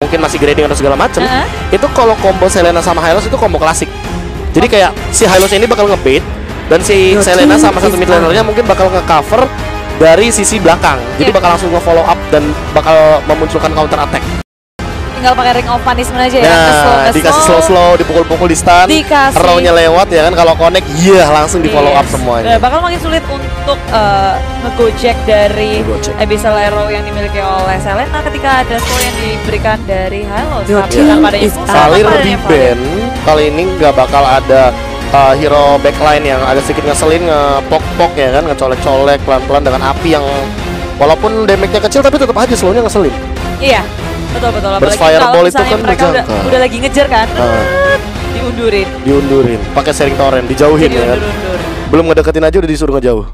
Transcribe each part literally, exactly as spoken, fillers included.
mungkin masih grading atau segala macem, Uh-huh. itu kalau combo Selena sama Hylos itu combo klasik. Jadi kayak si Hylos ini bakal ngebait dan si Selena sama satu mid lanernya mungkin bakal nge-cover dari sisi belakang. Jadi Yeah. bakal langsung nge-follow up dan bakal memunculkan counter attack. Tinggal pakai ring of punishment aja ya. Nah, nge-slow, dikasih nge-slow. slow-slow, dipukul-pukul di stun, Dikasih. row-nya lewat ya kan, kalau connect iya langsung di-follow up Yes. semuanya. Nah, bakal makin sulit untuk uh, nge-gojek dari Nge-gojek. Abyssal Arrow yang dimiliki oleh Selena ketika ada slow yang diberikan dari Hylos. Your Tapi team tanpa ada is info, out. tanpa Salir adanya di Valir. ban kali ini nggak bakal ada uh, hero backline yang agak sedikit ngeselin, ngepok-pok ya kan, ngecolek-colek pelan-pelan dengan api yang walaupun damage-nya kecil tapi tetap aja slownya ngeselin. Iya, betul-betul. Burst Apalagi kalau fireball itu misalnya kan mereka udah, berjangka. udah lagi ngejar kan, Ah. diundurin. Diundurin, pakai sharing torrent, dijauhin Jadi ya kan. undur-undur. Belum ngedeketin aja udah disuruh ngejauh.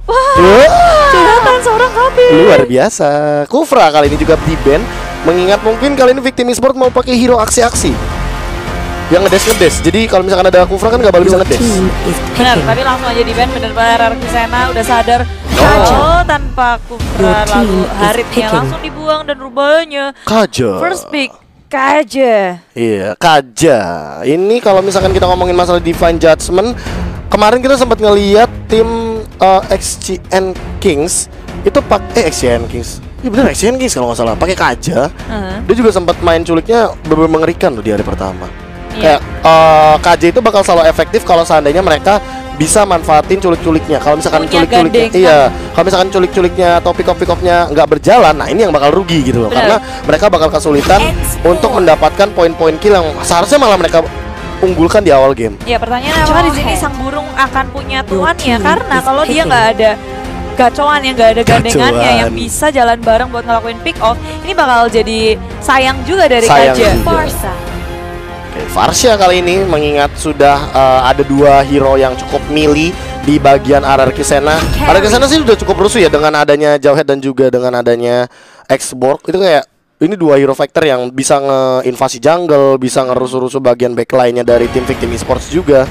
Curhatan seorang kambing. Luar biasa. Kufra kali ini juga di ban, mengingat mungkin kali ini Victim Esports mau pakai hero aksi-aksi yang ngedes ngedes. Jadi kalau misalkan ada Kufra kan gak bakal bisa Your ngedes. team is Benar, picking. tapi langsung aja di ban benar-benar Archisena udah sadar. Oh. Oh, tanpa Kufra Your team lalu is Haritnya picking. langsung dibuang dan rubahnya. Kaja. First pick Kaja. Iya, Kaja. Ini kalau misalkan kita ngomongin masalah Divine Judgment, kemarin kita sempat ngeliat tim uh, X G N Kings itu pak eh X G N Kings. Iya bener X G N Kings kalau nggak salah, pakai Kaja. Uh-huh. Dia juga sempat main culiknya bener-bener mengerikan loh di hari pertama. Iya. Kayak uh, K J itu bakal selalu efektif kalau seandainya mereka bisa manfaatin culik-culiknya. Kalau misalkan Punya culik-culiknya, gandengan. iya, kalau misalkan culik-culiknya atau pick-up-pick-up-nya nggak berjalan, nah ini yang bakal rugi gitu loh. Benar. Karena mereka bakal kesulitan untuk mendapatkan poin-poin kill yang seharusnya malah mereka unggulkan di awal game. Ya pertanyaannya apakah di sini sang burung akan punya tuannya? Karena kalau dia nggak ada gacoan yang nggak ada gandengannya Gacoan. yang bisa jalan bareng buat ngelakuin pick off, ini bakal jadi sayang juga dari Sayang Kaja. juga. Farsa. Oke, Varsha kali ini mengingat sudah uh, ada dua hero yang cukup melee di bagian Ararkisena. Ararkisena sih sudah cukup rusuh ya dengan adanya Jawhead dan juga dengan adanya X-Borg. Itu kayak ini dua hero factor yang bisa nge-invasi jungle, bisa ngerusuh-rusuh bagian backline-nya dari tim Victim Esports juga.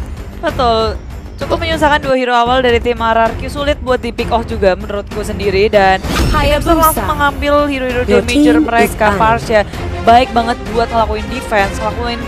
Betul. Cukup menyusahkan dua hero awal dari tim R R Q, sulit buat di pick off juga menurutku sendiri, dan Hayabusa langsung mengambil hero-hero Your damager team mereka. is Varsha baik banget buat ngelakuin defense, ngelakuin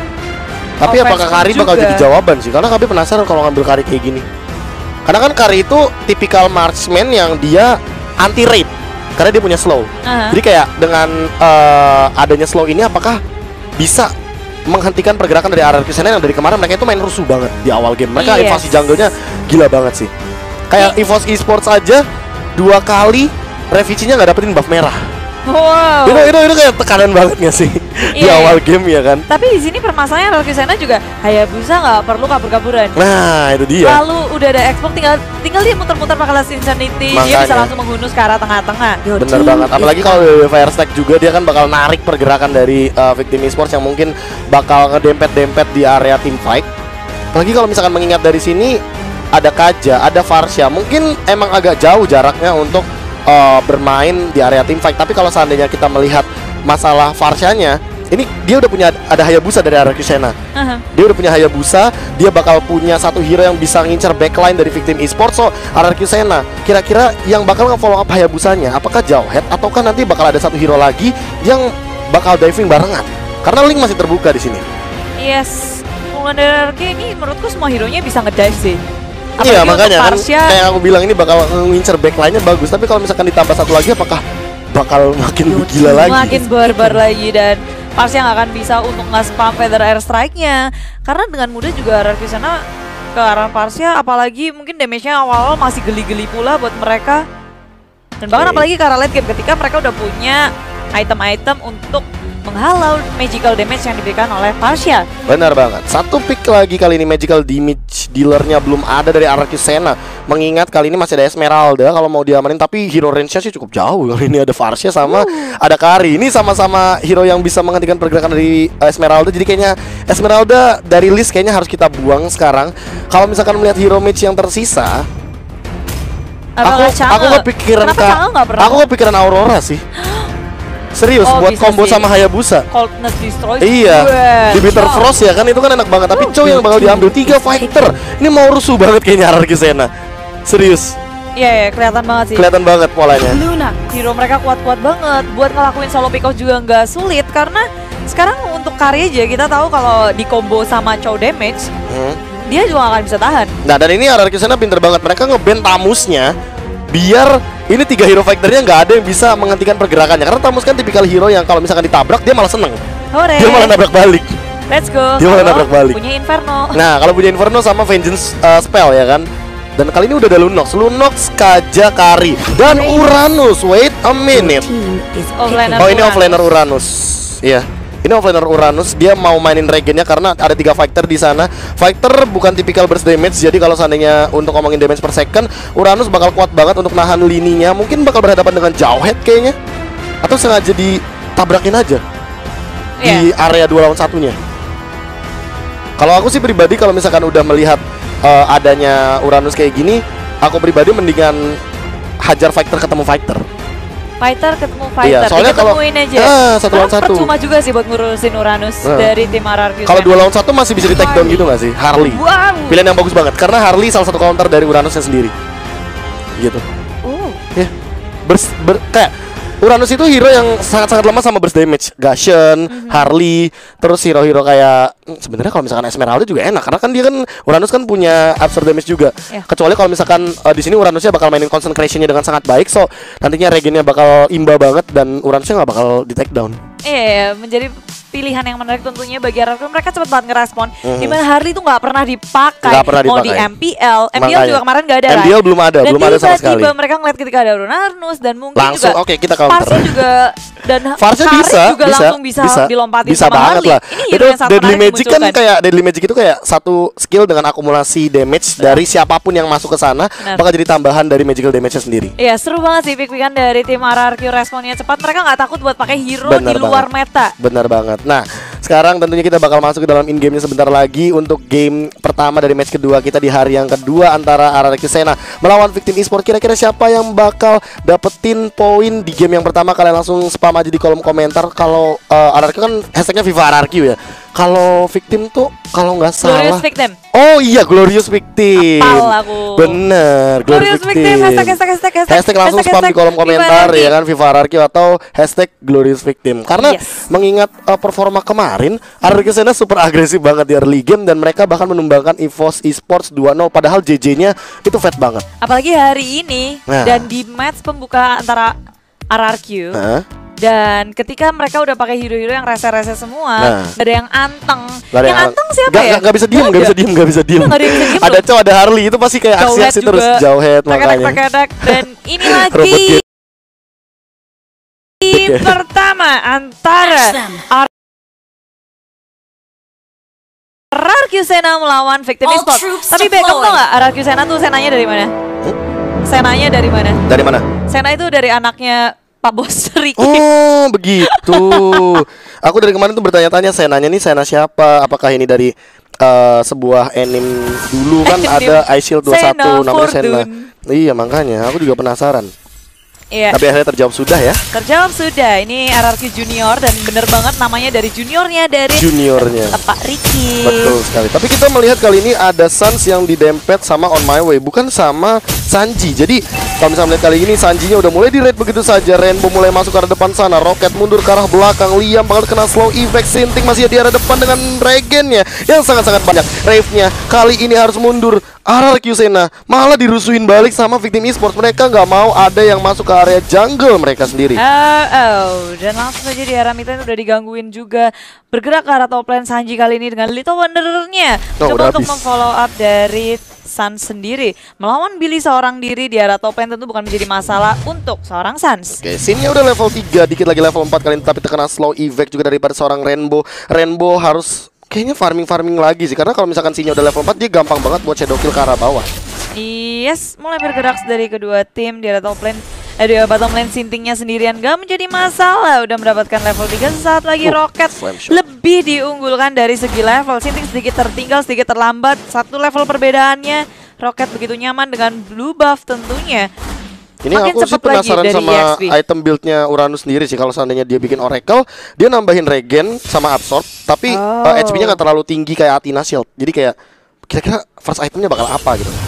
Tapi offense apakah Kari bakal juga. jadi jawaban sih? Karena kami penasaran kalau ngambil Kari kayak gini. Karena kan Kari itu tipikal marksman yang dia anti raid karena dia punya slow. Aha. Jadi kayak dengan uh, adanya slow ini apakah bisa menghentikan pergerakan dari Ararkisena yang dari kemarin mereka itu main rusuh banget di awal game. Mereka Yes. invasi jungle-nya gila banget sih. Kayak EVOS Esports aja dua kali Revici-nya nggak dapetin buff merah. Wow. Itu itu itu kayak tekanan banget nggak sih di Iya, awal iya. game ya kan? Tapi di sini permasalahannya Archisena juga Hayabusa nggak perlu kabur-kaburan. Nah itu dia. Lalu udah ada Xbox, tinggal tinggal dia muter-muter pakai Last Insanity, dia Makanya. bisa langsung menghunus ke arah tengah-tengah. Your Bener team banget, is apalagi kalau out. W W Fire Stack juga dia kan bakal narik pergerakan dari uh, Victim Esports yang mungkin bakal ngedempet-dempet di area team fight. Apalagi kalau misalkan mengingat dari sini ada Kaja, ada Varsha, mungkin emang agak jauh jaraknya untuk uh, bermain di area team fight. Tapi kalau seandainya kita melihat masalah Varshanya, ini dia udah punya ada Hayabusa dari Ararkisena. Aha. Dia udah punya Hayabusa, dia bakal punya satu hero yang bisa ngincer backline dari Victim Esports. So, Ararkisena kira-kira yang bakal nge-follow up Hayabusanya apakah Jawhead ataukah nanti bakal ada satu hero lagi yang bakal diving barengan? Karena link masih terbuka di sini. Yes, Mulan dari R R Q ini menurutku semua hero-nya bisa ngedive sih. Iya, Apalagi makanya untuk kan Varsha, kayak aku bilang ini bakal ngincer backline-nya bagus, tapi kalau misalkan ditambah satu lagi apakah bakal makin gila lagi? makin barbar lagi, dan Varsha nggak akan bisa untuk nge-spam Feather Air Strike-nya. Karena dengan mudah juga R R Q sana ke arah Varsha, apalagi mungkin damage-nya awal-awal masih geli-geli pula buat mereka. Dan bahkan Oke. apalagi ke arah late game ketika mereka udah punya item-item untuk menghalau magical damage yang diberikan oleh Varsha. Benar banget. Satu pick lagi kali ini magical damage dealernya belum ada dari Ararkisena. Mengingat kali ini masih ada Esmeralda kalau mau diamanin, tapi hero range-nya sih cukup jauh. Kali ini ada Varsha sama ada Kari. Ini sama-sama hero yang bisa menghentikan pergerakan dari uh, Esmeralda. Jadi kayaknya Esmeralda dari list kayaknya harus kita buang sekarang. Kalau misalkan melihat hero mage yang tersisa, Apakah aku Chang'e? aku kepikiran Kenapa Ka- Chang'e nggak pernah? aku kepikiran Aurora sih. Serius Oh, buat bisa combo sih. sama Hayabusa. Coldness Destroy. Iya, Wah, di Bitter Chow. Frost ya kan itu kan enak banget. Tapi Chow yang bakal diambil tiga fighter. Ini mau rusuh banget kayaknya Ararkisena. Serius. Iya, yeah, kelihatan banget sih. Kelihatan banget polanya. Luna, hero mereka kuat-kuat banget. Buat ngelakuin solo pick off juga nggak sulit karena sekarang untuk Kari aja kita tahu kalau di combo sama Chow damage, hmm. dia juga akan bisa tahan. Nah, dan ini R R Q Sena pinter banget. Mereka nge-ban Tamusnya biar ini tiga hero fighternya nggak ada yang bisa menghentikan pergerakannya. Karena Tamus kan tipikal hero yang kalau misalkan ditabrak dia malah seneng. Hore. Dia malah nabrak balik. Let's go. Dia malah nabrak balik. Punya Inferno. Nah, kalau punya Inferno sama Vengeance uh, spell ya kan. Dan kali ini udah ada Lunox, Lunox, Kaja, Kari, dan Uranus. Wait a minute. Oh, ini offlaner Uranus. Iya. Ini offlaner Uranus, dia mau mainin regennya karena ada tiga fighter di sana. Fighter bukan tipikal burst damage, jadi kalau seandainya untuk ngomongin damage per second, Uranus bakal kuat banget untuk nahan lininya. Mungkin bakal berhadapan dengan Jawhead kayaknya, atau sengaja ditabrakin aja yeah. di area dua lawan satunya. Kalau aku sih pribadi kalau misalkan udah melihat uh, adanya Uranus kayak gini, aku pribadi mendingan hajar fighter ketemu fighter. Fighter ketemu fighter, iya, soalnya kalau aja. Ah, satu lawan satu. Percuma juga sih buat ngurusin Uranus nah. dari tim R R Q. Kalau dua lawan satu masih bisa di take down gitu nggak sih? Harley. Wow. Pilihan yang bagus banget karena Harley salah satu counter dari Uranusnya sendiri. Gitu. Oh. Ya. Bers, ber, kayak Uranus itu hero yang sangat-sangat lemah sama burst damage. Gashen, mm-hmm. Harley, terus hero-hero kayak sebenarnya kalau misalkan Esmeralda juga enak karena kan dia kan Uranus kan punya absorb damage juga. Yeah. Kecuali kalau misalkan uh, di sini Uranusnya bakal mainin concentration-nya dengan sangat baik, so nantinya regennya bakal imba banget dan Uranusnya nggak bakal di take down. Iya, yeah, menjadi pilihan yang menarik tentunya bagi R R Q. Mereka cepat banget ngerespon. Mm-hmm. Dimana Harley itu nggak pernah dipakai. Gak pernah mau dipakai. di M P L, M P L juga kemarin nggak ada. M P L belum ada, dan belum ada sama sekali. Dan mereka ngeliat ketika ada Uranus dan mungkin langsung, juga. Oke, okay, kita counter. Farsnya juga dan Farsnya bisa, juga bisa, langsung bisa, bisa dilompatin bisa sama banget Harley. lah. Ini itu Deadly Magic kan dimunculkan. kayak Deadly Magic itu kayak satu skill dengan akumulasi damage Benar. dari siapapun yang masuk ke sana bakal jadi tambahan dari magical damage-nya sendiri. Iya, seru banget sih pick-pickan dari tim R R Q, responnya cepat. Mereka nggak takut buat pakai hero Bener di luar banget. meta. Benar banget. Nah, sekarang tentunya kita bakal masuk ke dalam in game-nya sebentar lagi untuk game pertama dari match kedua kita di hari yang kedua antara R R Q Sena melawan Victim Esports. Kira-kira siapa yang bakal dapetin poin di game yang pertama? Kalian langsung spam aja di kolom komentar. Kalau uh, R R Q kan hashtagnya Viva R R Q ya. Kalau Victim tuh kalau nggak salah Glorious Victim. Oh iya, Glorious Victim. Apal aku. Bener, Glorious, Glorious Victim. Victim. Hashtag, hashtag, hashtag, hashtag. Hashtag langsung hashtag, spam hashtag, di kolom komentar ya kan, Viva R R Q atau hashtag Glorious Victim. Karena yes. mengingat uh, performa kemarin, R R Q Sena super agresif banget di early game dan mereka bahkan menumbangkan EVOS Esports dua nol. Padahal J J-nya itu fat banget. Apalagi hari ini nah. dan di match pembuka antara R R Q. Huh? Dan ketika mereka udah pakai hero-hero yang rese-rese semua, nah. gak ada yang anteng. Yang, yang anteng siapa gak, ya? Gak, gak bisa diem, gak bisa diem, gak bisa diem. Gak ada yang bisa diem. Ada Chow, ada Harley, itu pasti kayak aksi-aksi terus. Jawhead makanya. Tek-tek, dan ini lagi game pertama antara R R Q Sena melawan Victim Esports. Tapi Beckham tau gak R R Q Sena tuh Senanya dari mana? Hmm? Senanya dari mana? Dari mana? Sena itu dari anaknya Pak Bos Ricky. Oh begitu. Aku dari kemarin tuh bertanya-tanya Senanya nih Sena siapa? Apakah ini dari uh, sebuah anime dulu kan ada Ice Shield dua puluh satu namanya Sena. Iya makanya aku juga penasaran. Iya. Tapi akhirnya terjawab sudah ya. Terjawab sudah. Ini R R Q Junior dan bener banget namanya dari juniornya dari juniornya Pak Ricky. Betul sekali. Tapi kita melihat kali ini ada Sans yang didempet sama On My Way, bukan sama Sanji. Jadi kalau misalnya melihat kali ini Sanjinya udah mulai di-raid begitu saja. Rainbow mulai masuk ke arah depan sana. Rocket mundur ke arah belakang. Liam bakal kena slow effect. Sinting masih di arah depan dengan regennya yang sangat-sangat banyak. Rave-nya kali ini harus mundur. R R Q Sena malah dirusuhin balik sama Victim Esports. Mereka nggak mau ada yang masuk ke area jungle mereka sendiri. Oh, oh. Dan langsung saja di area mid lane udah digangguin juga. Bergerak ke arah top lane Sanji kali ini dengan Little Wonder-nya. Oh, coba untuk memfollow up dari Sans sendiri. Melawan Billy seorang diri di area top lane tentu bukan menjadi masalah untuk seorang Sans. Oke, scene-nya udah level tiga, dikit lagi level empat kali ini, tapi terkena slow evac juga daripada seorang Rainbow. Rainbow harus kayaknya farming-farming lagi sih, karena kalau misalkan Sinyo udah level empat dia gampang banget buat shadow kill ke arah bawah. Yes, mulai bergerak dari kedua tim di area top lane. Eh, di bottom lane Sintingnya sendirian gak menjadi masalah. Udah mendapatkan level tiga, sesaat lagi uh, Rocket lebih diunggulkan dari segi level. Sinting sedikit tertinggal, sedikit terlambat. Satu level perbedaannya. Rocket begitu nyaman dengan blue buff tentunya. Ini makin aku sih penasaran sama E X P. Item build-nya Uranus sendiri sih. Kalau seandainya dia bikin Oracle, dia nambahin regen sama absorb, tapi oh. uh, H P-nya nggak terlalu tinggi kayak Athena Shield. Jadi kayak kira-kira first itemnya bakal apa gitu.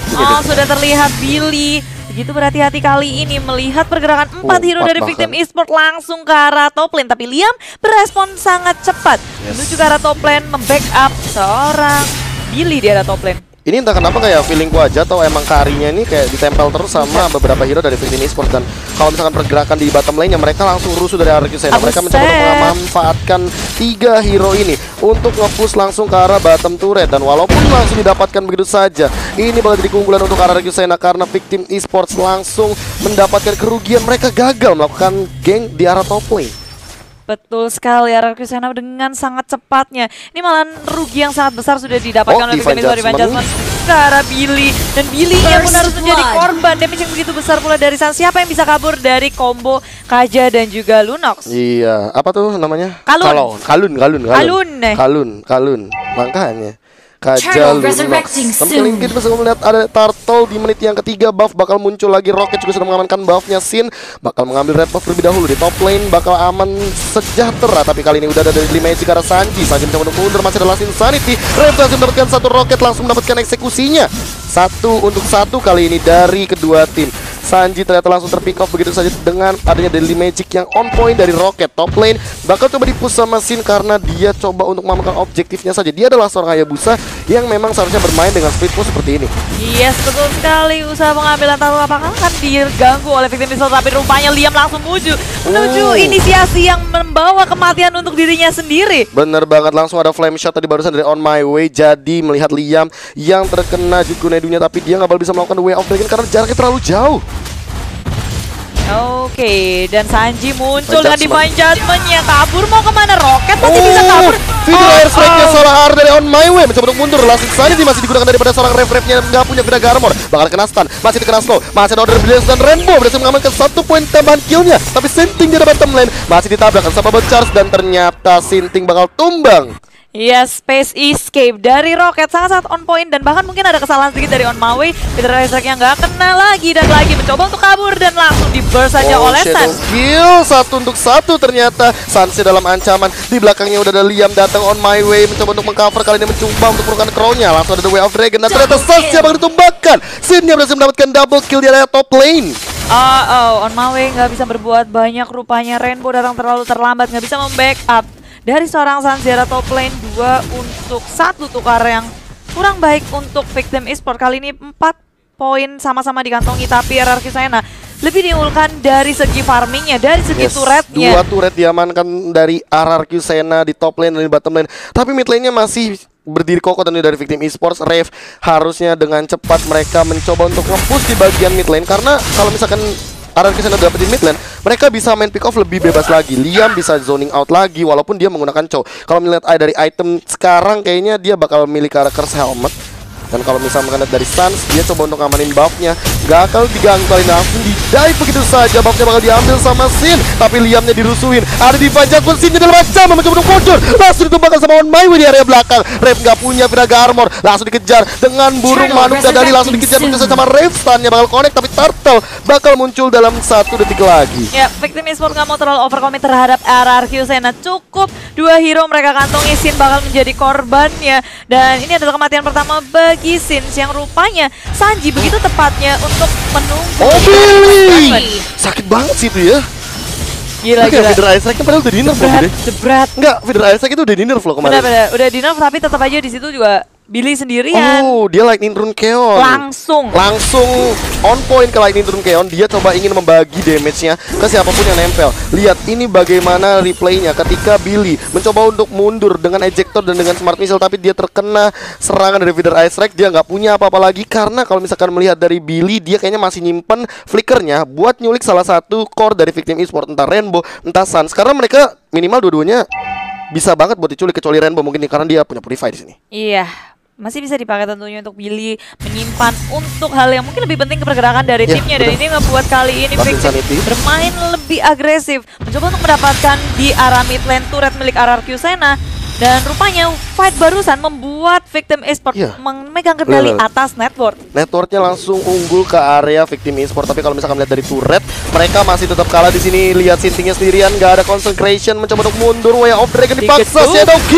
Oh, sudah terlihat Billy. Begitu berhati-hati kali ini melihat pergerakan empat Oh, hero empat dari bahkan. Victim Esports langsung ke arah top lane. Tapi Liam berespon sangat cepat Yes. menuju ke arah top lane, membackup seorang Billy di arah top lane. Ini entah kenapa kayak feelingku aja atau emang karinya ini kayak ditempel terus sama beberapa hero dari Victim Esports. Dan kalau misalkan pergerakan di bottom lane-nya mereka langsung rusuh dari arah Q-Sena. Mereka mencoba untuk memanfaatkan tiga hero ini untuk nge-push langsung ke arah bottom turret. Dan walaupun langsung didapatkan begitu saja, ini bakal jadi keunggulan untuk arah Q-Sena karena Victim Esports langsung mendapatkan kerugian. Mereka gagal melakukan gank di arah top lane. Betul sekali, R R Q Sena dengan sangat cepatnya. Ini malah rugi yang sangat besar sudah didapatkan Oh, oleh Divine Victim Esports. Divine Judgment. Judgment ke arah Billy. Dan Billy-nya pun First harus menjadi blood. korban. Damage yang begitu besar pula dari San. Siapa yang bisa kabur dari combo Kaja dan juga Lunox? Iya, apa tuh namanya? Kalun. Kalon. Kalun, kalun, kalun. Kalun, eh. Kalun, kalun. Makanya Kaja Turtle Lunox. resurrecting Tapi soon. kita bisa melihat ada Turtle di menit yang ketiga. Buff bakal muncul lagi. Rocket juga sudah mengamankan buffnya. Sin bakal mengambil red buff terlebih dahulu. Di top lane bakal aman sejahtera. Tapi kali ini udah ada dari lima Magic ke arah Sanji. Sanji mencoba untuk mundur. Masih ada Last Insanity. Red langsung mendapatkan satu roket. Langsung mendapatkan eksekusinya. Satu untuk satu kali ini dari kedua tim. Sanji ternyata langsung terpick off begitu saja dengan adanya Daily Magic yang on point dari Rocket. Top lane bakal coba dipush sama Sin karena dia coba untuk mengamankan objektifnya saja. Dia adalah seorang Hayabusa yang memang seharusnya bermain dengan split push seperti ini. Yes, betul sekali. Usaha pengambilan tahu apakah akan diganggu oleh Victim Esports. Tapi rupanya Liam langsung menuju Menuju Oh. inisiasi yang membawa kematian untuk dirinya sendiri. Bener banget, langsung ada flame shot tadi barusan dari On My Way. Jadi melihat Liam yang terkena Jukunedunya, tapi dia nggak bakal bisa melakukan Way of Dragon karena jaraknya terlalu jauh. Oke, dan Sanji muncul dengan Divine Divine Judgment-nya. Kabur mau kemana? Rocket masih bisa kabur. Video Oh, air strike-nya oh. seorang R dari On My Way mencoba untuk mundur. Last Insanity masih digunakan daripada seorang ref-refnya yang nggak punya Vida Armor. Bakal kena stun, masih dikena slow. Masih ada order Brilliance dan Rainbow berhasil mengamankan satu poin tambahan kill-nya. Tapi Sinting di bottom lane masih ditabrakkan sama Bot Charge dan ternyata Sinting bakal tumbang. Ya, Space Escape dari Rocket sangat-sangat on point. Dan bahkan mungkin ada kesalahan sedikit dari On My Way. Peter Isaac-nya nggak kena lagi dan lagi mencoba untuk kabur dan langsung di-burst saja Oh, oleh Shadow San. Kill satu untuk satu ternyata. Sanse dalam ancaman. Di belakangnya udah ada Liam datang On My Way mencoba untuk mengcover, kali ini mencoba untuk menurunkan crown-nya. Langsung ada The Way of Dragon dan ternyata Sanse yang bakal ditumbangkan. Sin yang berhasil mendapatkan double kill di area top lane. Oh, oh, On My Way nggak bisa berbuat banyak. Rupanya Rainbow datang terlalu terlambat, nggak bisa membackup. Dari seorang Sanzera top lane dua untuk satu tukar yang kurang baik untuk Victim Esports. Kali ini empat poin sama-sama dikantongi, tapi R R Q Sena lebih diunggulkan dari segi farmingnya, dari segi Yes, turretnya. dua turret diamankan dari R R Q Sena di top lane dan di bottom lane. Tapi mid lane-nya masih berdiri kokoh tentunya dari Victim Esports. Rev harusnya dengan cepat mereka mencoba untuk nge-push di bagian mid lane, karena kalau misalkan R R Q Sena dapetin mid lane, mereka bisa main pick off lebih bebas lagi. Liam bisa zoning out lagi walaupun dia menggunakan Chow. Kalau melihat dari item sekarang kayaknya dia bakal milih ke arah Curse Helmet. Dan kalau misalnya melihat dari Sans, dia coba untuk ngamanin buffnya. Gak akan diganggu kali, langsung di-dive begitu saja. Buffnya bakal diambil sama Sin, tapi Liamnya dirusuhin. Ada di Judgment, Sinnya dalam ancaman mencoba untuk muncul. Langsung ditumbangkan sama On My Way di area belakang. Rev gak punya Vida Armor, langsung dikejar dengan burung manuk dadali. Langsung dikejar begitu saja sama Rev. Stunnya bakal connect, tapi Turtle bakal muncul dalam satu detik lagi. Ya, Victim Esports nggak mau terlalu overcommit terhadap R R Q Sena. Cukup dua hero mereka kantongi. Sin bakal menjadi korbannya. Dan ini adalah kematian pertama bagi Sin, yang rupanya Sanji begitu tepatnya untuk menunggu. Oh, Billy! Judgment. Sakit banget sih itu ya. Gila, Oke, gila. Feeder Ice Strike padahal udah di nerf loh, Berat, Bude. berat. Enggak, Feeder Ice Strike itu udah di nerf loh kemarin. Benar-benar, udah di nerf tapi tetap aja di situ juga Billy sendirian. Oh, dia Lightning Rune Keon. Langsung. Langsung on point ke Lightning Rune Keon. Dia coba ingin membagi damage-nya ke siapapun yang nempel. Lihat ini bagaimana replaynya ketika Billy mencoba untuk mundur dengan ejector dan dengan smart missile, tapi dia terkena serangan dari Feeder Ice Strike. Dia nggak punya apa-apa lagi karena kalau misalkan melihat dari Billy, dia kayaknya masih nyimpen flickernya buat nyulik salah satu core dari Victim Esports, entah Rainbow, entah Sans. Karena mereka minimal dua-duanya bisa banget buat diculik, kecuali Rainbow mungkin karena dia punya Purify di sini. Iya, masih bisa dipakai tentunya untuk Billy menyimpan untuk hal yang mungkin lebih penting ke pergerakan dari Ya, timnya. Dan betul. ini ngebuat kali ini Last Victim Insanity. bermain lebih agresif, mencoba untuk mendapatkan di arah mid lane turret milik R R Q Sena. Dan rupanya fight barusan membuat Victim Esports Iya. memegang kendali Bener. atas network. Networknya langsung unggul ke area Victim Esports, tapi kalau misalkan lihat dari turret, mereka masih tetap kalah di sini. Lihat Sintingnya sendirian, nggak ada concentration, mencoba untuk mundur. Way of Dragon dipaksa, Diketuk. Shadow Kill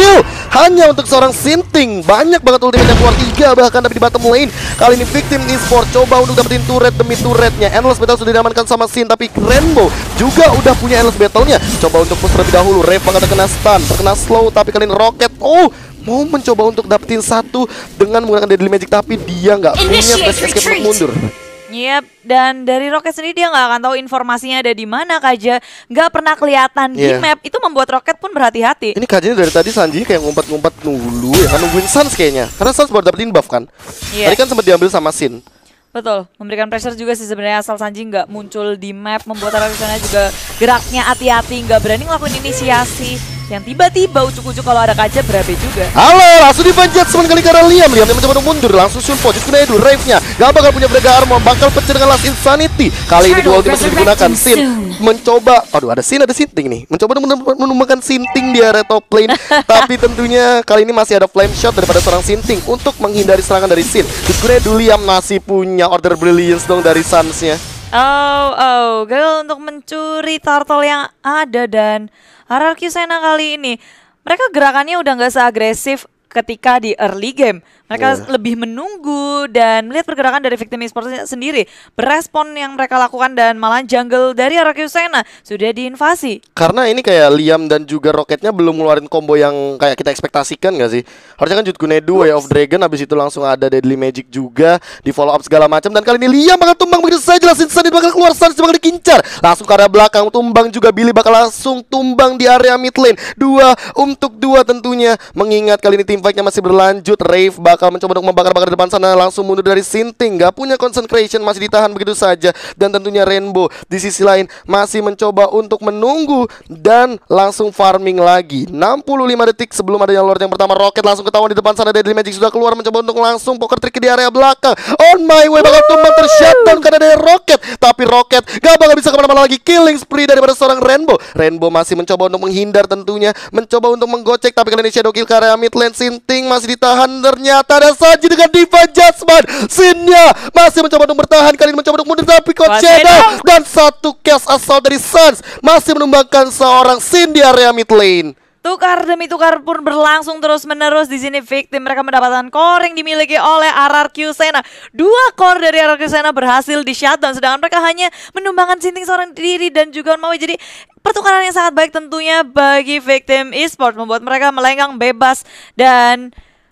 hanya untuk seorang Sinting. Banyak banget ultimate yang keluar tiga bahkan tapi di bottom lane. Kali ini Victim Esports coba untuk dapetin turret demi turretnya. Endless Battle sudah diamankan sama Sin, tapi Rainbow juga udah punya Endless Battle-nya. Coba untuk push terlebih dahulu. Rave bakal terkena stun, terkena slow, tapi kali ini Rocket oh mau mencoba untuk dapetin satu dengan menggunakan Deadly Magic, tapi dia nggak punya flash escape untuk mundur. Yep, dan dari Rocket sendiri dia nggak akan tahu informasinya ada di mana. Kaja nggak pernah kelihatan di Yeah. map, itu membuat Rocket pun berhati-hati. Ini Kajanya dari tadi Sanji kayak ngumpet-ngumpet dulu ya kan, nungguin Sans kayaknya. Karena Sans baru dapetin buff kan. Iya. Tadi kan sempat diambil sama Sin. Betul, memberikan pressure juga sih sebenarnya, asal Sanji nggak muncul di map, membuat Ararkisena juga geraknya hati-hati, nggak berani ngelakuin inisiasi. Yang tiba-tiba ucuk-ucuk kalau ada Kaja berabe juga. Halo, langsung dipanjat semen kali karena Liam. Liam yang mencoba untuk mundur, langsung Shunpo, just kena dulu Rave-nya. Gak bakal punya Braga Armor, bakal pecah dengan Last Insanity. Kali ini dua ultimate sudah digunakan. Sin mencoba, aduh ada Sin, ada Sinting nih. Mencoba untuk menemukan Sinting di area top lane. Tapi tentunya kali ini masih ada Flame Shot daripada seorang Sinting untuk menghindari serangan dari Sin. Just kena dulu Liam masih punya Order Brilliance dong dari Sans-nya. Oh, oh, gagal untuk mencuri turtle yang ada. Dan Ararkisena kali ini mereka gerakannya udah nggak seagresif ketika di early game. Mereka Yeah. lebih menunggu dan melihat pergerakan dari Victim Esports sendiri. Berespon yang mereka lakukan dan malah jungle dari Ararkisena sudah diinvasi. Karena ini kayak Liam dan juga Rocketnya belum ngeluarin combo yang kayak kita ekspektasikan gak sih? Harusnya kan Jutkunedu, Way of Dragon, habis itu langsung ada Deadly Magic juga, di follow up segala macam. Dan kali ini Liam bakal tumbang begitu saja, jelasin Sanit bakal keluar, Sanit bakal dikincar. Langsung ke arah belakang, tumbang juga Billy bakal langsung tumbang di area mid lane. Dua untuk dua tentunya, mengingat kali ini team fight-nya masih berlanjut. Rave bakal mencoba untuk membakar-bakar di depan sana, langsung mundur dari Sinting, gak punya concentration, masih ditahan begitu saja. Dan tentunya Rainbow di sisi lain masih mencoba untuk menunggu dan langsung farming lagi. enam puluh lima detik sebelum adanya Lord yang pertama, Rocket langsung ketahuan di depan sana. Deadly Magic sudah keluar, mencoba untuk langsung poker trick di area belakang. On my way, bakal tumbang ter-shutdown karena dari Rocket. Tapi Rocket gak bakal bisa kemana-mana lagi. Killing spree daripada seorang Rainbow. Rainbow masih mencoba untuk menghindar tentunya, mencoba untuk menggocek, tapi kali ini Shadow Kill ke area mid lane. Sinting masih ditahan, ternyata ada Sanji dengan Divine Judgment. Sinnya masih mencoba untuk bertahan, kali ini mencoba untuk mundur, tapi Coach Shadow dan satu cast assault dari Sans masih menumbangkan seorang Sin di area mid lane. Tukar demi tukar pun berlangsung terus-menerus di sini. Victim mereka mendapatkan core yang dimiliki oleh Ararkisena. Dua core dari Ararkisena berhasil di shutdown, sedangkan mereka hanya menumbangkan Sinting seorang diri dan juga On My Way. Jadi pertukaran yang sangat baik tentunya bagi Victim Esports, membuat mereka melenggang bebas. Dan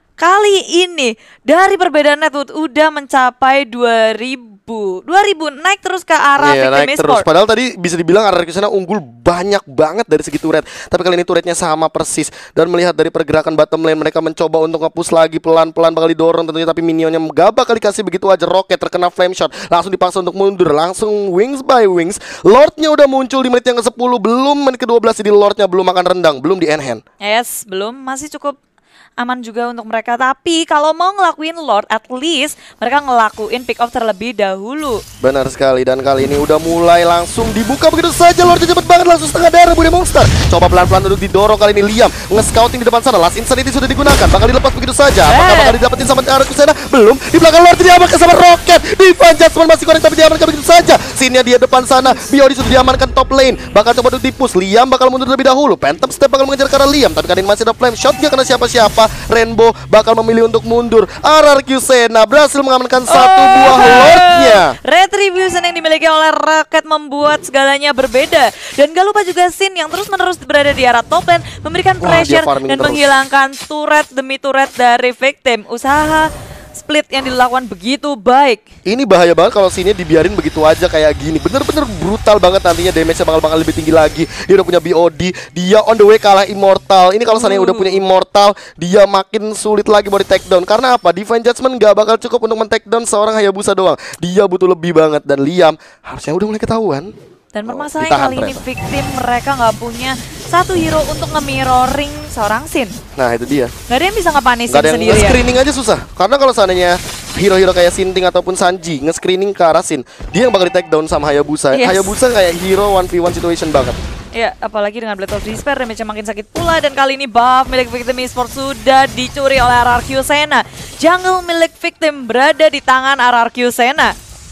kali ini dari perbedaan network udah mencapai dua ribu dua ribu naik terus ke arah Iya, Victim naik terus. Esports. Padahal tadi bisa dibilang Ararkisena unggul banyak banget dari segi turret, tapi kali ini turretnya sama persis. Dan melihat dari pergerakan bottom lane, mereka mencoba untuk nge-push lagi pelan-pelan, bakal didorong tentunya, tapi minionnya gak bakal dikasih begitu aja. Rocket terkena flame shot, langsung dipaksa untuk mundur, langsung wings by wings. Lordnya udah muncul di menit yang ke sepuluh, belum menit ke dua belas, jadi Lordnya belum makan rendang, belum di end hand. Yes, belum, masih cukup aman juga untuk mereka. Tapi kalau mau ngelakuin Lord, at least mereka ngelakuin pick off terlebih dahulu. Benar sekali, dan kali ini udah mulai langsung dibuka begitu saja. Lordnya cepet banget, langsung setengah darah Bude Monster. Coba pelan-pelan untuk didorong, kali ini Liam nge-scouting di depan sana. Last Insanity sudah digunakan, bakal dilepas begitu saja. Apakah bakal didapetin sama Ararkisena? Belum. Di belakang Lord diamankan sama Rocket. Divine Judgment masih korek, tapi diamankan begitu saja. Sinnya dia depan sana. B O D sudah diamankan top lane, bakal coba untuk dipus. Liam bakal mundur lebih dahulu. Phantom Step bakal mengejar ke arah Liam, tapi kali ini masih ada flame shot, gak kena siapa-siapa. Rainbow bakal memilih untuk mundur. Ararkisena berhasil mengamankan satu Oh, buah Lordnya. Retribution yang dimiliki oleh Rocket membuat segalanya berbeda. Dan gak lupa juga Sin yang terus-menerus berada di arah top lane, memberikan Wah, dia pressure farming dan terus. menghilangkan turret demi turret dari Victim. Usaha split yang dilakukan begitu baik. Ini bahaya banget kalau sini dibiarin begitu aja kayak gini. Bener-bener brutal banget nantinya, damage-nya bakal-bakal lebih tinggi lagi. Dia udah punya B O D, dia on the way kalah Immortal. Ini kalau seandainya Uh. udah punya Immortal, dia makin sulit lagi buat di take down. Karena apa? Divine Judgment gak bakal cukup untuk men-take down seorang Hayabusa doang. Dia butuh lebih banget. Dan Liam harusnya udah mulai ketahuan. Dan permasalahan ditahan kali ini ternyata. Victim mereka nggak punya satu hero untuk nge-mirroring seorang Sin. Nah itu dia, Gak ada yang bisa ngepanisin gak ada yang sendirian. nge-screening aja susah. Karena kalau seandainya hero-hero kayak Sinting ataupun Sanji nge-screening ke arah Sin, dia yang bakal di take down sama Hayabusa. Yes. Hayabusa kayak hero one v one situation banget. Ya, apalagi dengan Blade of Despair, damage-nya makin sakit pula. Dan kali ini buff milik Victim Esports sudah dicuri oleh Ararkisena. Jungle milik Victim berada di tangan Ararkisena.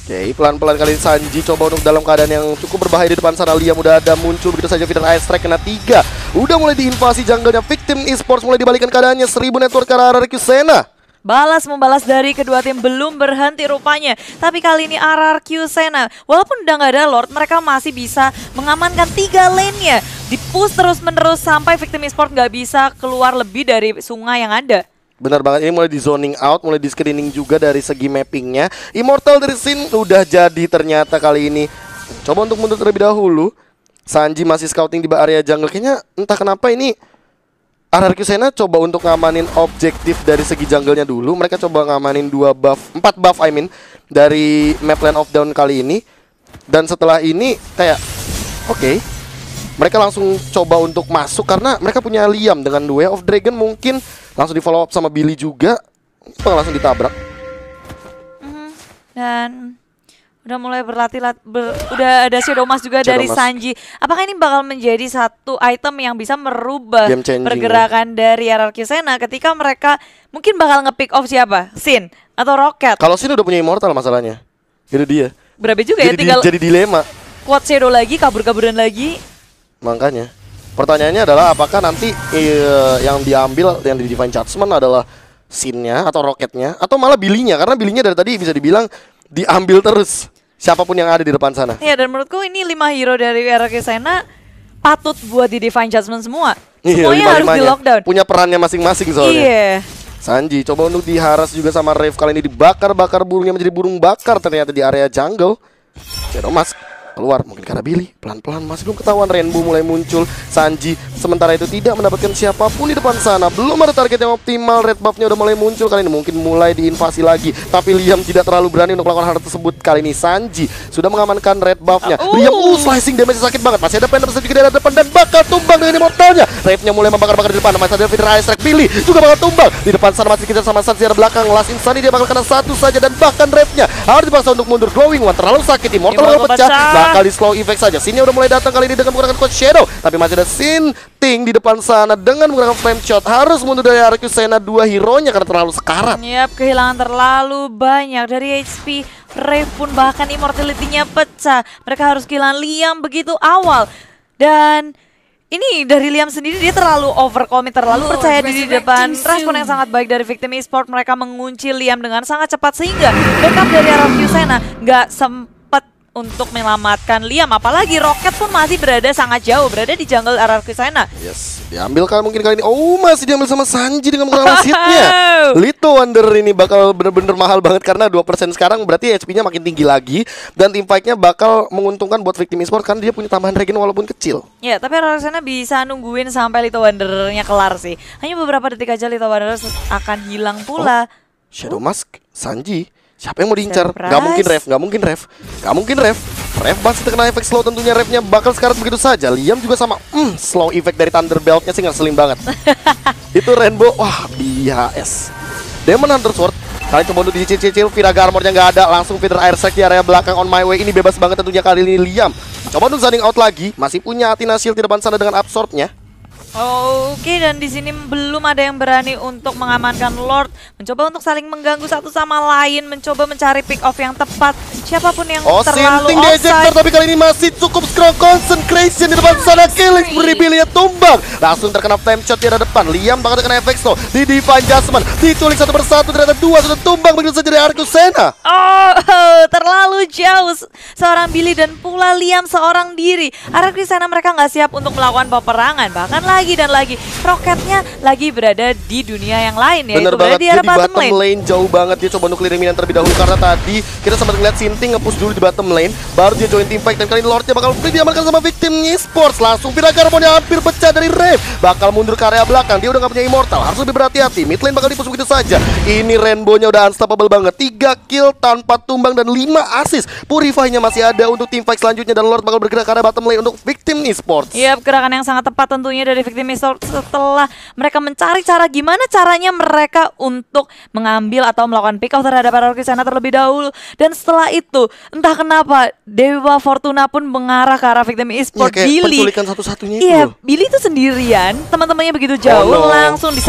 Oke, pelan-pelan kali ini Sanji coba untuk dalam keadaan yang cukup berbahaya di depan sana. Liam udah ada muncul begitu saja, feeder air strike kena tiga. Udah mulai diinvasi jungle-nya Victim Esports, mulai dibalikan keadaannya. Seribu network ke arah R R Q Sena. Balas membalas dari kedua tim belum berhenti rupanya. Tapi kali ini R R Q Sena, walaupun udah nggak ada Lord, mereka masih bisa mengamankan tiga lane-nya. Di-push terus-menerus sampai Victim Esports nggak bisa keluar lebih dari sungai yang ada. Benar banget, ini mulai di zoning out, mulai di screening juga dari segi mappingnya. Immortal dari Sin udah jadi ternyata kali ini. Coba untuk mundur terlebih dahulu. Sanji masih scouting di area jungle. Kayaknya entah kenapa ini R R Q Sena coba untuk ngamanin objektif dari segi jungle-nya dulu. Mereka coba ngamanin dua buff, empat buff I mean, dari map Land of Dawn kali ini. Dan setelah ini kayak oke, okay, mereka langsung coba untuk masuk karena mereka punya Liam dengan Way of Dragon, mungkin langsung di follow up sama Billy juga, langsung ditabrak. Mm-hmm. Dan udah mulai berlatih, lat, ber, udah ada Shadow Mask juga Shadow dari Mask. Sanji. Apakah ini bakal menjadi satu item yang bisa merubah pergerakan ya dari R R Q Sena ketika mereka mungkin bakal nge-pick off siapa? Sin atau Rocket? Kalau Sin udah punya Immortal masalahnya, itu dia. Berapa juga jadi, ya tinggal di, jadi dilema. Quad Shadow lagi, kabur-kaburan lagi. Makanya pertanyaannya adalah apakah nanti iya, yang diambil yang di Divine Judgment adalah Sin-nya atau Rocket-nya atau malah Billy-nya, karena Billy-nya dari tadi bisa dibilang diambil terus siapapun yang ada di depan sana. Iya, dan menurutku ini lima hero dari R R Q Sena patut buat di Divine Judgment semua. Semuanya iya, harus di lockdown. Punya perannya masing-masing soalnya. Iya. Sanji coba untuk diharas juga sama Rave, kali ini dibakar-bakar burungnya menjadi burung bakar ternyata di area jungle. Shadow Mask keluar, mungkin karena Billy pelan-pelan masih belum ketahuan. Rainbow mulai muncul. Sanji sementara itu tidak mendapatkan siapapun di depan sana, belum ada target yang optimal. Red buff-nya udah mulai muncul, kali ini mungkin mulai diinvasi lagi, tapi Liam tidak terlalu berani untuk melakukan hal tersebut. Kali ini Sanji sudah mengamankan red buff-nya. uh. Liam uh slicing damage sakit banget, masih ada Panther juga di depan dan bakal tumbang dengan Immortalnya. Rave-nya mulai membakar-bakar di depan, masih ada feeder ice strike. Billy juga bakal tumbang di depan sana, masih kita sama Sanji di belakang. Last Insani dia bakal kena satu saja dan bahkan Rave-nya harus dipaksa untuk mundur. Glowing One terlalu sakit, Immortal bakal pecah, bakal di slow effect saja. Sinnya udah mulai datang kali ini dengan menggunakan Quad Shadow, tapi masih ada Sin Ting di depan sana dengan menggunakan flame shot. Harus mundur dari R R Q Sena dua hero-nya karena terlalu sekarat. Yap, kehilangan terlalu banyak dari H P. Rave pun bahkan immortality-nya pecah. Mereka harus kehilangan Liam begitu awal. Dan ini dari Liam sendiri, dia terlalu overcommit, terlalu percaya diri di depan. Respon yang sangat baik dari Victim Esports, mereka mengunci Liam dengan sangat cepat sehingga backup dari R R Q Sena nggak sempat untuk menyelamatkan Liam. Apalagi Rocket pun masih berada sangat jauh, berada di jungle R R Q Sena. Yes, diambil kan mungkin kali ini. Oh, masih diambil sama Sanji dengan menggunakan hit-nya. Little Wonder ini bakal bener-bener mahal banget karena dua persen sekarang berarti H P-nya makin tinggi lagi. Dan team fight-nya bakal menguntungkan buat Victim Esports karena dia punya tambahan regen walaupun kecil. Ya, tapi R R Q Sena bisa nungguin sampai Little Wonder-nya kelar sih. Hanya beberapa detik aja Little Wonder akan hilang pula. Oh, Shadow Mask, Sanji. Siapa yang mau diincar? Gak mungkin Rev, gak mungkin Rev, gak mungkin Rev. Rev masih terkena efek slow tentunya, Revnya bakal sekarat begitu saja. Liam juga sama, hmm, slow effect dari Thunder Belt-nya sih ngeselin banget. Itu Rainbow, wah B H S. Demon Hunter Sword, kalian coba untuk dicicil-cicil, Viraga Armor-nya gak ada, langsung feeder air strike di area belakang on my way. Ini bebas banget tentunya kali ini Liam. Coba untuk zoning out lagi, masih punya Athena Shield di depan sana dengan absorb-nya. Oke, dan di sini belum ada yang berani untuk mengamankan Lord. Mencoba untuk saling mengganggu satu sama lain, mencoba mencari pick off yang tepat. Siapapun yang oh, terlalu offside, tapi kali ini masih cukup strong concentration di depan sana. Killing spree Billy tumbang, langsung terkena flame shot di depan. Liam bakal terkena efek slow di Divine Judgment, diculik satu persatu, ternyata dua sudah tumbang begitu saja dari R R Q Sena. Oh, terlalu jauh seorang Billy dan pula Liam seorang diri. R R Q Sena mereka nggak siap untuk melakukan peperangan, bahkan lagi lagi dan lagi Rocketnya lagi berada di dunia yang lain ya. Bener itu banget, di dia arah di bottom, bottom lane. lane Jauh banget, dia coba untuk clear minion terlebih dahulu karena tadi kita sempat ngeliat Sinting nge-push dulu di bottom lane, baru dia join team fight dan kali ini Lordnya bakal free diamankan sama Victim Esports. Langsung Viraga Armor-nya hampir pecah dari Rave, bakal mundur ke area belakang. Dia udah gak punya Immortal, harus lebih berhati-hati. Mid lane bakal dipush begitu saja. Ini Rainbow-nya udah unstoppable banget, tiga kill tanpa tumbang dan lima assist. Purify-nya masih ada untuk team fight selanjutnya dan Lord bakal bergerak ke area bottom lane untuk Victim Esports. Iya, gerakan yang sangat tepat tentunya dari Victim Esports setelah mereka mencari cara gimana caranya mereka untuk mengambil atau melakukan pick off terhadap R R Q Sena terlebih dahulu. Dan setelah itu entah kenapa Dewa Fortuna pun mengarah ke arah Victim Esports. Ya, kayak Billy penculikan satu-satunya itu iya, loh. Billy itu sendirian, teman-temannya begitu jauh, oh, no. langsung diseret.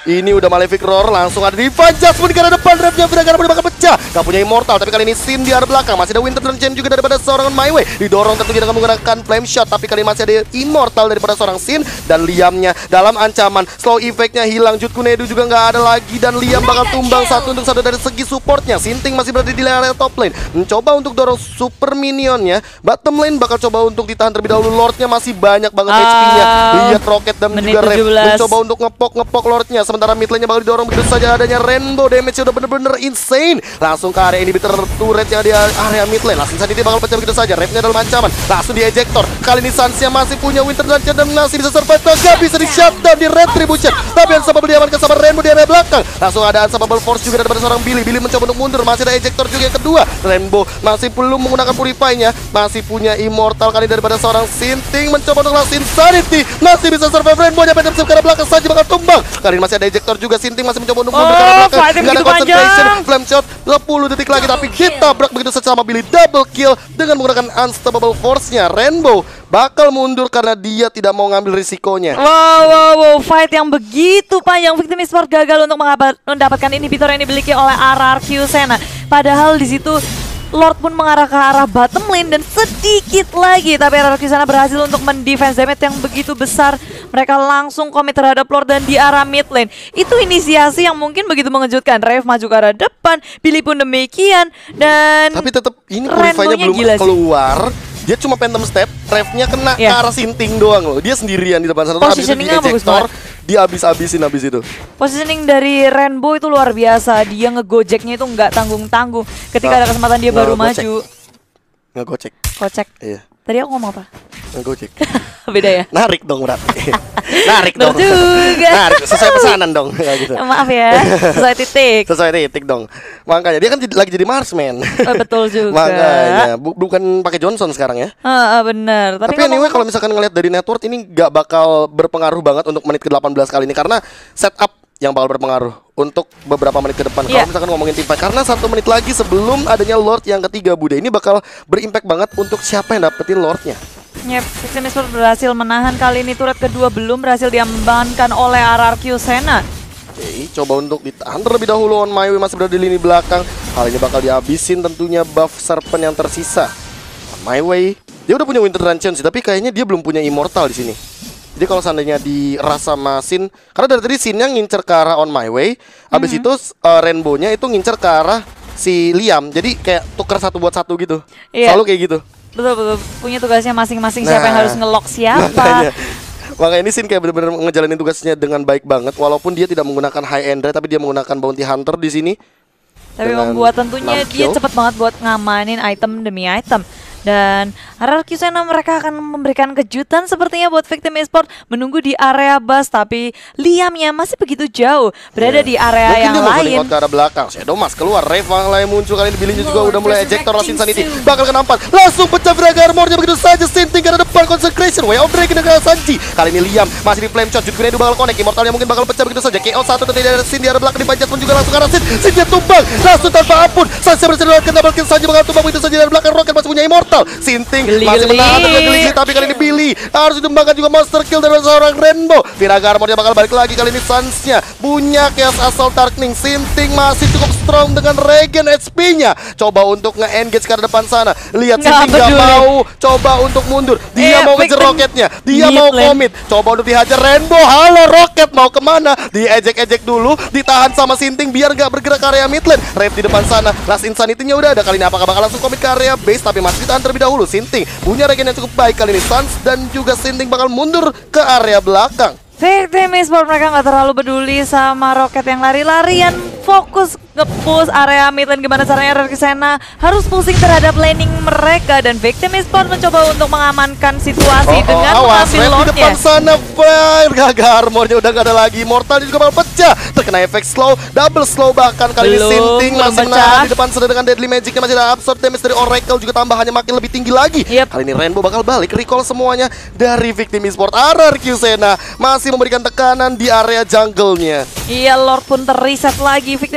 Ini udah Malefic Roar, langsung ada di Jasmine di arah depan. Rapnya Viragara bakal pecah. Gak punya Immortal, tapi kali ini Sin di arah belakang. Masih ada Winter Chain juga daripada seorang On My Way. Didorong tentunya dengan menggunakan Flame Shot, tapi kali ini masih ada Immortal daripada seorang Sin. Dan Liamnya dalam ancaman. Slow effect-nya hilang, Jut Kunedu juga nggak ada lagi. Dan Liam bakal tumbang satu untuk satu dari segi supportnya. Sinting masih berada di area top lane, mencoba untuk dorong super minionnya. Bottom lane bakal coba untuk ditahan terlebih dahulu. Lordnya masih banyak banget uh, H P-nya. Lihat Rocket dan menit juga Rev tujuh belas. mencoba untuk ngepok-ngepok Lordnya. Sementara mid lane-nya bakal didorong begitu saja. Adanya Rainbow, damage-nya udah bener-bener insane. Langsung ke area inhibitor turret yang di area mid lane. Langsung saja dia bakal pecah begitu saja. Rapnya dalam ancaman, langsung di ejector. Kali ini Sansnya masih punya Winter Dungeon dan masih bisa survive. Gak bisa di shutdown di Retribution. Tapi Unstoppable diamankan sama Rainbow di area belakang. Langsung ada Unstoppable Force juga daripada seorang Billy. Billy mencoba untuk mundur. Masih ada ejector juga yang kedua. Rainbow masih belum menggunakan Purify-nya. Masih punya Immortal kali daripada seorang Sinting. Mencoba untuk langsung Insanity. Masih bisa survive. Rainbow nyampe ke arah belakang saja bakal tumbang. Kali ini masih ada ejector juga. Sinting masih mencoba untuk mundur Oh, ke arah belakang. fight-nya Nggak ada begitu concentration. panjang. Flame shot sepuluh detik lagi, tapi ditabrak begitu saja sama Billy. Double kill dengan menggunakan Unstoppable Force-nya. Rainbow bakal mundur karena dia tidak mau ngambil risikonya. Wow, wow, wow, fight yang begitu panjang. Victim Esports gagal untuk mengapa- mendapatkan inhibitor yang dimiliki oleh R R Q Sena. Padahal di situ Lord pun mengarah ke arah bottom lane dan sedikit lagi, tapi R R Q Sena berhasil untuk mendefense damage yang begitu besar. Mereka langsung komit terhadap Lord dan di arah mid lane. Itu inisiasi yang mungkin begitu mengejutkan. Rev maju ke arah depan, Billy pun demikian, dan Tapi tetap ini Purify-nya Rainbow-nya belum gila sih. keluar. Dia cuma phantom step, Rev-nya kena Yeah. ke arah Sinting doang loh. Dia sendirian di depan sana. Terus habis itu di Positioning-nya bagus ejector, banget. dia habis-habisin habis itu. Positioning dari Rainbow itu luar biasa. Dia ngegojeknya itu nggak tanggung-tanggung. Ketika Nah, ada kesempatan dia baru ngegocek. maju. Ngegocek. Kocek. Iya, Tadi aku ngomong apa? ngegocek. Beda ya? Narik dong berarti. Narik dong. Betul juga. Narik sesuai pesanan dong kayak gitu. Maaf ya, sesuai titik. Sesuai titik dong. Makanya dia kan jadi- lagi jadi Marsman. Oh, betul juga. Makanya bu- bukan pakai Johnson sekarang ya. Ah, ah, benar. Tapi, Tapi anyway kalau misalkan ngelihat dari network ini nggak bakal berpengaruh banget untuk menit ke delapan belas kali ini karena setup yang bakal berpengaruh untuk beberapa menit ke depan. Iya. Kalau misalkan ngomongin tim fight, karena satu menit lagi sebelum adanya Lord yang ketiga Bude, ini bakal berimpact banget untuk siapa yang dapetin Lordnya. Yep, Victim Esports berhasil menahan kali ini. Turret kedua belum berhasil diamankan oleh R R Q Sena. Oke, coba untuk ditahan terlebih dahulu. On My Way masih berada di lini belakang. Hal ini bakal dihabisin tentunya buff Serpent yang tersisa. On My Way, dia udah punya Winter Dungeon sih, tapi kayaknya dia belum punya Immortal di sini. Jadi kalau seandainya dirasa masin, karena dari tadi Sin yang ngincer ke arah On My Way, habis Mhm. itu uh, Rainbow-nya itu ngincer ke arah si Liam. Jadi kayak tuker satu buat satu gitu. Iya. Selalu kayak gitu. Betul betul punya tugasnya masing-masing, siapa yang Nah, harus ngelock Makanya, siapa. makanya ini Sin kayak bener-bener ngejalanin tugasnya dengan baik banget. Walaupun dia tidak menggunakan high end rate, tapi dia menggunakan bounty hunter di sini. Tapi dengan membuat tentunya enam dia kill. cepet banget buat ngamanin item demi item. Dan R R Q Sena mereka akan memberikan kejutan sepertinya buat Victim Esports, menunggu di area bus, tapi Liamnya masih begitu jauh berada Iya. di area Mungkin yang dia mau lain. running out ke arah belakang. Shadow Mas keluar, Rev mulai muncul kali ini. Billy juga udah mulai ejector langsung Insanity. Bakal kena empat. Langsung pecah Viragara Armor-nya begitu saja. Sinting ke arah depan, Consecration, Way of Dragon dengan Sanji. Kali ini Liam masih di flame shot. Jut Kunedu bakal connect. Immortalnya mungkin bakal pecah begitu saja. K O satu tadi dari Sin di arah belakang, dipanjat pun juga langsung ke arah Sin. Sin dia tumbang langsung tanpa ampun. Sanji berhasil melakukan double kill. Sanji bakal tumbang begitu saja dari belakang. Rocket masih punya Immortal. Sinting masih Geli-geli. menahan terhadap Geli, tapi kali ini Billy harus ditumbangkan juga monster kill dari seorang Rainbow. Viragara Armor-nya bakal balik lagi. Kali ini Sans-nya punya Chaos Assault Darkening. Sinting masih cukup strong dengan regen H P-nya. Coba untuk nge-engage ke arah depan sana. Lihat Nggak Sinting nggak peduli. mau coba untuk mundur. Dia Eh, mau ngejar Victim roketnya. Dia mid mau lane. komit. Coba untuk dihajar Rainbow. Halo Rocket mau kemana? Diejek-ejek dulu. Ditahan sama Sinting biar nggak bergerak ke area mid lane. Red di depan sana. Last Insanity-nya udah ada. Kali ini apakah bakal langsung komit ke area base? Tapi masih ditahan terlebih dahulu. Sinting punya regen yang cukup baik kali ini. Sans dan juga Sinting bakal mundur ke area belakang. Victim Esports mereka nggak terlalu peduli sama Rocket yang lari-larian, fokus nge-push area mid lane. Gimana caranya R R Q Sena harus pusing terhadap laning mereka, dan Victim Esports mencoba untuk mengamankan situasi dengan awas, mengambil Red di Lordnya. depan sana. Fire, gagal armornya udah gak ada lagi. Mortalnya juga bakal pecah. Terkena efek slow, double slow bahkan kali ini. Belum, Sinting belum masih pecah. menahan di depan sana dengan Deadly Magic-nya. Masih ada absorb damage dari Oracle juga tambahannya makin lebih tinggi lagi. Yep. Kali ini Rainbow bakal balik, recall semuanya dari Victim Esports. R R Q Sena masih memberikan tekanan di area jungle-nya. Iya, Lord pun terreset lagi. Victim Esports gagal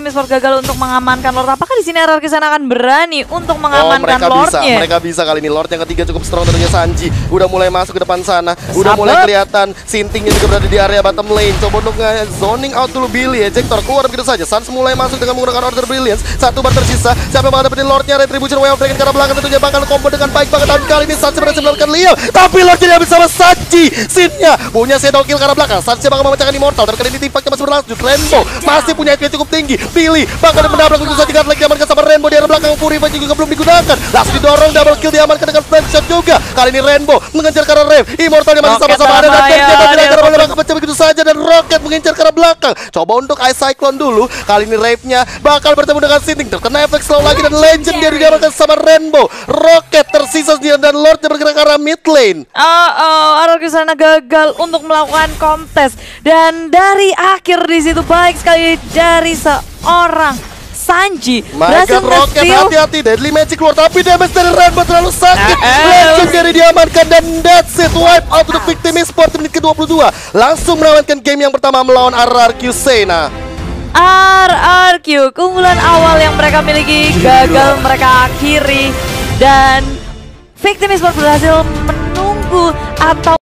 gagal untuk mengamankan Lord. Apakah di sini R R Q sana akan berani untuk Oh, mengamankan mereka bisa, Lordnya? mereka bisa kali ini. Lord yang ketiga cukup strong tentunya Sanji. Udah mulai masuk ke depan sana, udah Sabet. mulai kelihatan. Sintingnya juga berada di area bottom lane. Coba untuk zoning out dulu Billy. Ejector keluar begitu saja. Sans mulai masuk dengan menggunakan Order Brilliance. Satu bar tersisa. Siapa yang bakal dapetin Lordnya? Retribution Way of Dragon ke arah belakang tentunya bakal combo dengan baik banget. Dan kali ini Sanji berhasil melakukan Leo, tapi Lordnya diambil sama Sanji. Sinnya punya shadow kill ke arah belakang. Sanji bakal memecahkan Immortal. Dan kali ini timpaknya masih berlanjut. Rainbow masih punya H P cukup tinggi. Billy bakal menabrak begitu saja. Lagi diamankan sama Rainbow di arah belakang. Fury juga belum digunakan. Langsung didorong, double kill diamankan dengan flank shot juga. Kali ini Rainbow mengejar ke arah Rev. Immortalnya masih Rocket sama-sama ada dan berbahaya, ternyata tidak dia akan boleh dapat- pecah begitu saja dan Rocket mengincar ke arah belakang. Coba untuk Ice Cyclone dulu. Kali ini Rave-nya bakal bertemu dengan Sinting. Terkena efek slow lagi dan Legend dia diamankan sama Rainbow. Rocket tersisa dia dan Lordnya bergerak ke arah mid lane. Oh, oh, R R Q sana gagal untuk melakukan kontes dan dari akhir di situ baik sekali dari seorang Sanji My berhasil God, Rocket nge-steal. hati-hati, Deadly Magic keluar tapi damage dari Rainbow terlalu sakit. Ah, ah. Legendary diamankan dan that's it, wipe out untuk Victim Esports menit ke dua puluh dua. Langsung menamatkan game yang pertama melawan R R Q Sena. R R Q keunggulan awal yang mereka miliki gagal mereka akhiri dan Victim Esports berhasil menunggu atau